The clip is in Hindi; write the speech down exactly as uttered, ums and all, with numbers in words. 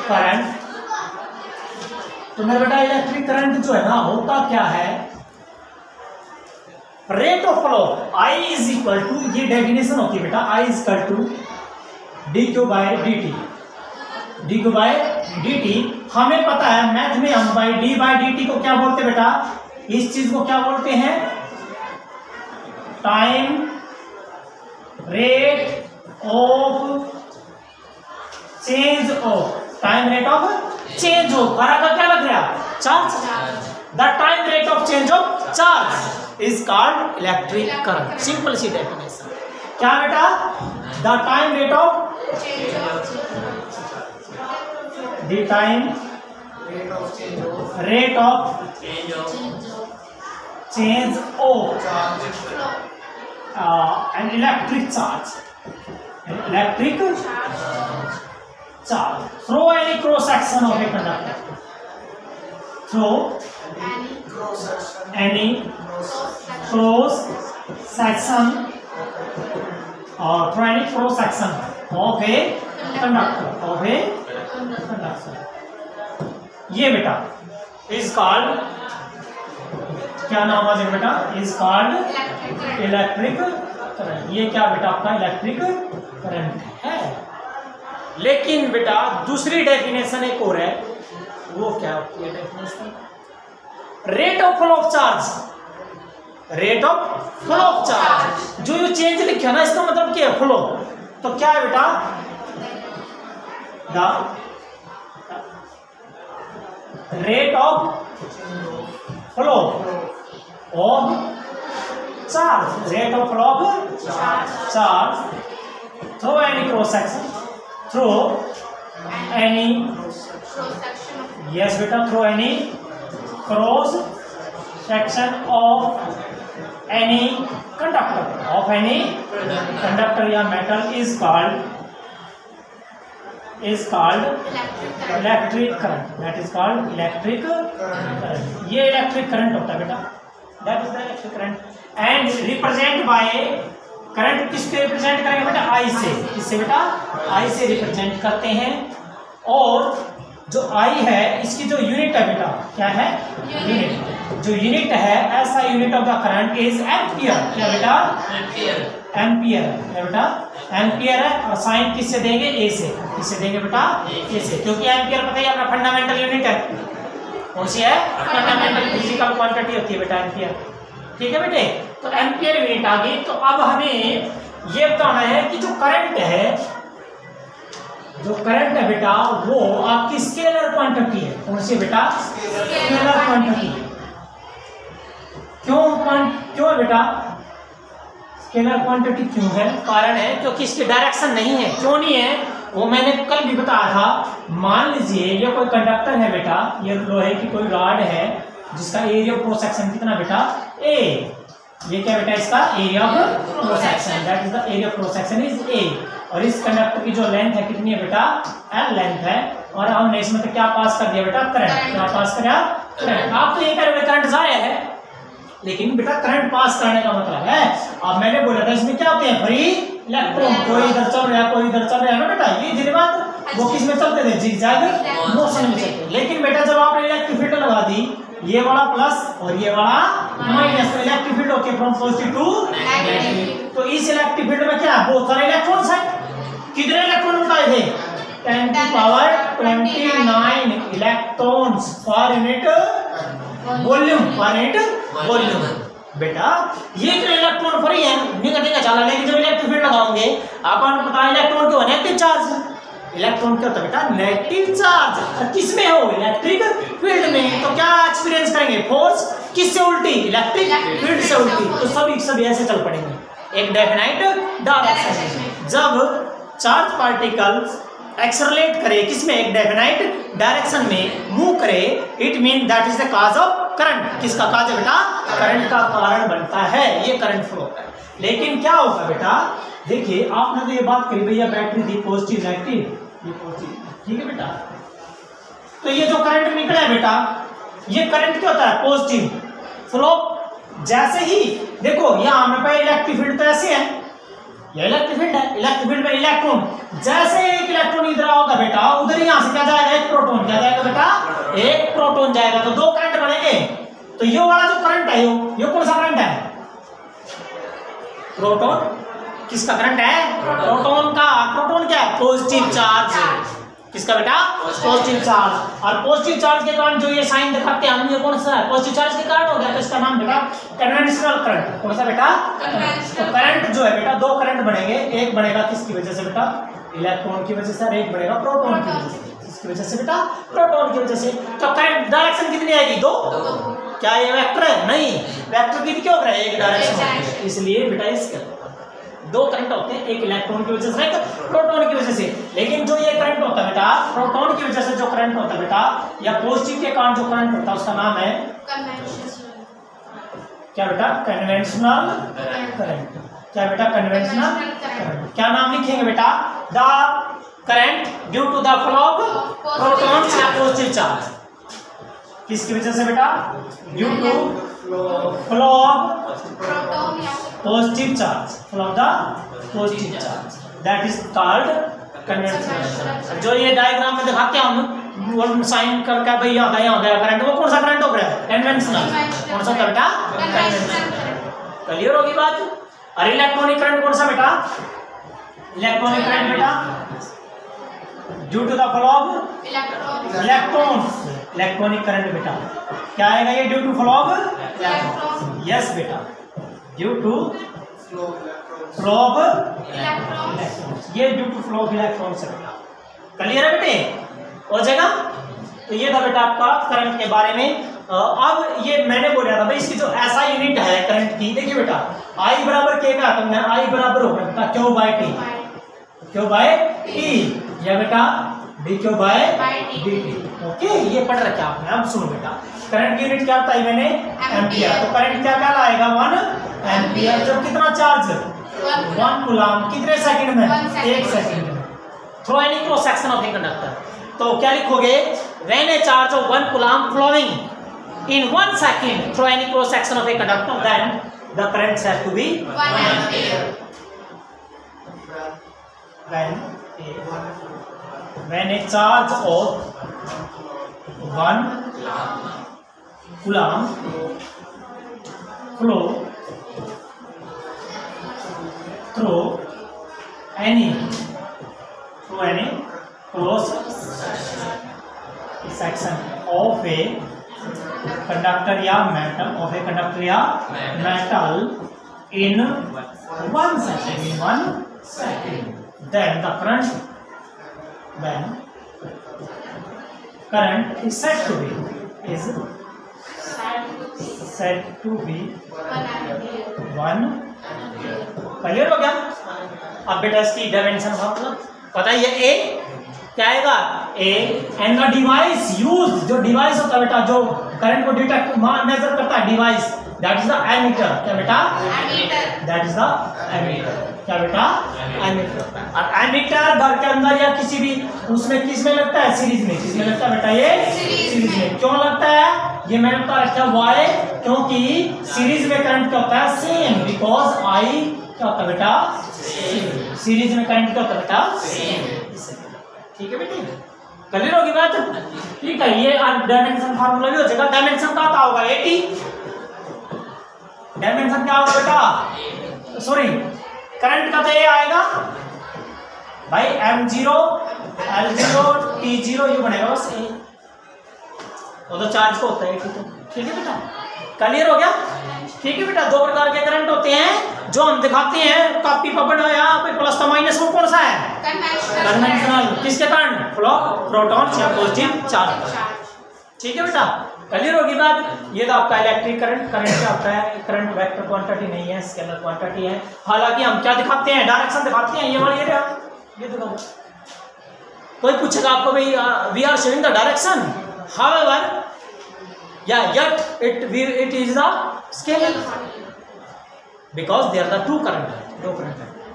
करंट। तो मेरा बेटा इलेक्ट्रिक करंट जो है ना होता क्या है, rate of flow I is equal to, ये डेफिनेशन होती है बेटा, I is equal to D Q by D T, D Q by D T. हमें पता है मैथ में हम by D by D T को क्या बोलते हैं बेटा, इस चीज को क्या बोलते हैं, time rate of change of, time rate of change of, हरा का क्या लग रहा, charge, the time rate of change of charge is called electric current. Simple सी डेफिनेशन क्या बेटा, the time rate of the time rate of change of an electric charge, electric charge through any cross section of a conductor, through any cross section or through any cross section of a conductor, of a conductor। ये बेटा is called, क्या नाम है बेटा, is called इलेक्ट्रिक करंट। ये क्या बेटा आपका इलेक्ट्रिक करंट है। लेकिन बेटा दूसरी डेफिनेशन एक और है, वो क्या होती है definition, rate of flow of charge, rate of flow of charge. जो ये चेंज लिखा ना इसका मतलब क्या है, फ्लो। तो क्या है बेटा, the rate of flow of charge, rate of flow of charge through any cross section, through any, yes beta, through any cross section of any conductor, of any conductor या metal is called, is called electric current, that is called electric current। ये electric current होता है बेटा, that is the electric current and represent by, current किसके रिप्रेजेंट करेंगे बेटा, आई से, किससे बेटा, आई से रिप्रेजेंट करते हैं। और जो आई है इसकी जो यूनिट है बेटा, क्या है, यूनिट, जो यूनिट है ऐसा unit of the current is ampere. क्या बेटा, एम्पियर, एम्पियर है बेटा, एम्पियर है। और साइन किससे देंगे, ए से, किससे देंगे बेटा, ए से, क्योंकि एम्पियर पता है अपना फंडामेंटल यूनिट है, कौन सी है, फंडामेंटल फिजिकल क्वांटिटी होती है बेटा एम्पियर, ठीक है बेटे। तो एम्पियर यूनिट आ गई। तो अब हमें ये बताना है कि जो करंट है, जो करंट है बेटा वो आपकी स्केलर क्वांटिटी है, कौन सी बेटा, स्केलर क्वांटिटी। क्यों क्यों है बेटा स्केलर क्वांटिटी, क्यों है, कारण है क्योंकि इसकी डायरेक्शन नहीं है। क्यों नहीं है वो मैंने कल भी बताया था। मान लीजिए ये कोई कंडक्टर है बेटा, ये लोहे की कोई रॉड है जिसका एरिया ऑफ क्रॉस सेक्शन कितना बेटा, ए। ये क्या बेटा, इसका area of cross section, that is the area of cross section is A. और इस कंडक्टर की जो लेंथ है कितनी है बेटा, एल लेंथ है। और हमने इसमें तो क्या पास कर दिया बेटा, करंट। क्या पास कर दिया, करंट। आप तो ये कह रहे हो करंट जाया है, लेकिन बेटा करंट पास करने का मतलब है, अब मैंने बोला था इसमें क्या होते हैं, फ्री इलेक्ट्रॉन, कोई इधर चल रहा है कोई इधर चल रहा है ना बेटा। ये दिन बाद वो किस में चलते थे, जिगजैग मोशन में चलते। लेकिन बेटा जब आपने इलेक्ट्रिक फील्ड लगा दी, ये वाला प्लस और ये वाला माइनस, तो electric field okay from positive to negative. तो इस इलेक्ट्रिक फील्ड में क्या बहुत सारे इलेक्ट्रॉन्स हैं। कितने इलेक्ट्रॉन बताए थे, ten to power twenty nine electrons per unit volume, per unit volume. बेटा ये कितने इलेक्ट्रॉन फ्री है, निकलने का चला। लेकिन जब इलेक्ट्रिक फील्ड लगाओगे आपको पता है इलेक्ट्रॉन क्यों, नेगेटिव चार्ज। इलेक्ट्रॉन क्या होता है बेटा, नेगेटिव चार्ज। किसमें हो, इलेक्ट्रिक फील्ड में। तो क्या एक्सपीरियंस करेंगे, फोर्स किससे उल्टी, इलेक्ट्रिक फील्ड से उल्टी। तो सभी सभी ऐसे चल पड़ेंगे एक डेफिनाइट डायरेक्शन में। जब चार्ज पार्टिकल एक्सेलरेट करे किसमें, एक डेफिनाइट डायरेक्शन में मूव करे, it mean that is the cause of current. किसका काज है बेटा, करंट का कारण बनता है, ये करंट फ्लो होता है। लेकिन क्या होगा बेटा, देखिए आपने तो ये बात करी भैया बैटरी थी पॉजिटिव नेगेटिव, ये पॉजिटिव, ठीक है बेटा। तो ये जो करंट निकला है बेटा, ये करंट क्या होता है, पॉजिटिव फ्लो। जैसे ही देखो यहाँ हमें पे इलेक्ट्रिक फील्ड तो ऐसे है, ये इलेक्ट्रिक फील्ड है। इलेक्ट्रिक फील्ड में इलेक्ट्रॉन, जैसे एक इलेक्ट्रॉन इधर आओगा बेटा, उधर ही यहां से क्या जाएगा, एक प्रोटॉन। क्या जाएगा बेटा, एक प्रोटॉन जाएगा, तो दो करंट बनेंगे। तो ये वाला जो करंट है, यो ये कौन सा करंट है, प्रोटॉन। किसका करंट है, प्रोटॉन का। प्रोटॉन क्या है, पॉजिटिव चार्ज। किसका बेटा, पॉजिटिव चार्ज। और पॉजिटिव चार्ज के कारण जो ये साइन दिखाते हैं हम, ये कौन सा है, पॉजिटिव चार्ज के कारण हो गया, तो इसका नाम बेटा कन्वेंशनल करंट। कौन सा बेटा, तो करंट जो है बेटा, दो करंट बनेंगे। एक बनेगा किसकी वजह से बेटा, इलेक्ट्रॉन की वजह से, और एक बनेगा प्रोटॉन की वजह से। किसकी वजह से बेटा, प्रोटॉन की वजह से। तो करंट डायरेक्शन कितनी आएगी, दो। क्या ये वेक्टर है, नहीं, वेक्टर की क्यों है, एक डायरेक्शन। इसलिए बेटा इसका दो करंट होते हैं, एक इलेक्ट्रॉन की वजह से, एक प्रोटॉन की वजह से। लेकिन जो ये करंट होता है बेटा, प्रोटॉन की वजह से जो करंट होता है बेटा, या पॉजिटिव के कारण जो करंट होता है, उसका नाम है क्या बेटा, कन्वेंशनल करंट। क्या बेटा, कन्वेंशनल करंट। क्या नाम लिखेंगे बेटा, the current due to the flow of protons या पॉजिटिव चार्ज। किसकी वजह से बेटा, due to flow of positive charge, flow of the positive charge, that is called conventional. जो ये डायग्राम में दिखाते हैं हम, वो साइन करके भाई यहाँ गया गया करंट, वो कौन सा करंट हो गया, कन्वेंशनल। कौन सा बेटा, कन्वेंशनल। क्लियर होगी बात। और इलेक्ट्रॉनिक करंट कौन सा बेटा, इलेक्ट्रॉनिक करंट बेटा due to the flow of electrons, electronic current बेटा क्या आएगा, ये due to flow of electron. Yes बेटा, due to flow of electron, ये due to flow of electron से बेटा। क्लियर है बेटे, हो जाएगा। तो ये था बेटा आपका करंट के बारे में। अब ये मैंने बोला था भाई, इसकी जो ऐसा यूनिट है करंट की, देखिए बेटा आई बराबर के का तुमने, आई बराबर होगा बेटा Q by T, Q by T, या बेटा D Q by D T. Okay, ये पढ़ रखा है आपने। अब सुनो बेटा, करंट की यूनिट क्या बताई मैंने, एम्पियर। तो करंट क्या क्या लाएगा, वन एम्पियर। जब कितना चार्ज, वन कूलम, कितने सेकंड में, एक सेकंड में। Through any cross section of a conductor, तो क्या लिखोगे, when a charge of one coulomb flowing in one second through any cross section of a conductor, then the current has to be one ampere. When a, when a charge of one coulomb flow through any through any cross section of a conductor या metal of a conductor या metal in one second, in one second, then the current when current is said to be is said to be one। Clear हो गया। अब बेटा इसकी डायमेंशन फॉर्मूला पता ही है, ए क्या आएगा, A and the device use, जो डिवाइस होता है बेटा, जो करंट को डिटेक्ट मेजर करता है, device, that is the ammeter. क्या बेटा, ammeter, that is the ammeter. क्या बेटा, एमीटर। और एमीटर घर के अंदर या किसी भी उसमें किस में लगता है, सीरीज में। किस में लगता है बेटा, ये सीरीज में। क्यों लगता है, ये मैंने बता रखा है वाई, क्योंकि सीरीज में करंट क्या होता है, सेम, बिकॉज आई क्या होता है बेटा, सीरीज में करंट क्या होता है बेटा, सेम। ठीक है बेटे, क्लियर होगी बात। ठीक है, ये डायमेंशन फार्मूला भी हो जाएगा। डायमेंशन का क्या होगा, एटी। डायमेंशन क्या होगा बेटा, सॉरी करंट का तो ये आएगा भाई, M zero L zero T zero, ये बनेगा बस ए, वो तो चार्ज को होता है। ठीक है बेटा, क्लियर हो गया। ठीक है बेटा, दो प्रकार के करंट होते हैं जो हम दिखाते हैं कॉपी पर, यहाँ पे प्लस का माइनस, वो कौन सा है, कन्वेंशनल। किसके कारण, फ्लो प्रोटॉन या पॉजिटिव चार्ज। ठीक है बेटा, क्लियर होगी बात। ये तो आपका इलेक्ट्रिक करंट। करंट क्या होता है, करंट वेक्टर क्वांटिटी नहीं है, स्केलर क्वांटिटी है। हालांकि हम क्या दिखाते हैं, डायरेक्शन दिखाते हैं। ये वाली एरिया, ये दिखाओ, कोई पूछेगा आपको भाई we are showing the direction, however या yet it it is the scalar because they are the two current, दो करंट है।